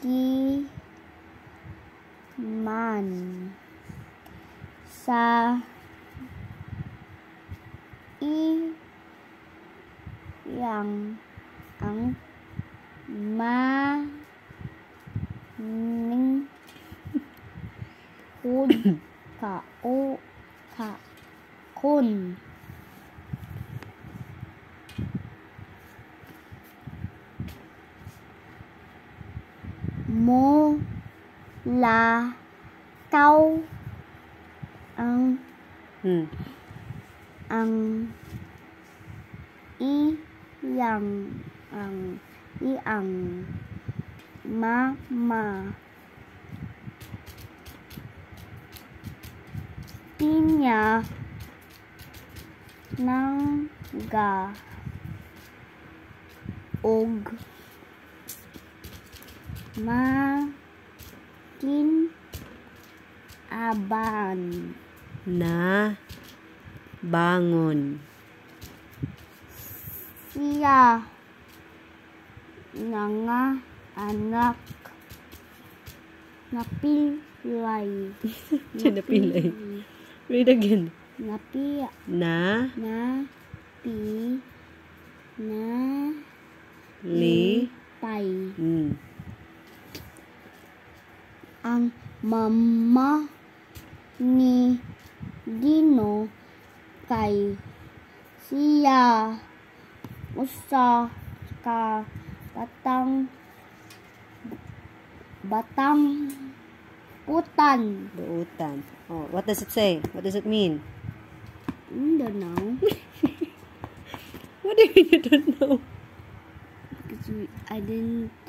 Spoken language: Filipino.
man sa iyang ang maning kun mo lakaw ang iyang mama tinya nangga og makinaban na bangon siya nga anak napilay. Napilay. Read again. Pay. Ang mama ni Dino kay siya usa ka batang buotan. Oh, what does it say? What does it mean? I don't know. What do you mean you don't know? Because I didn't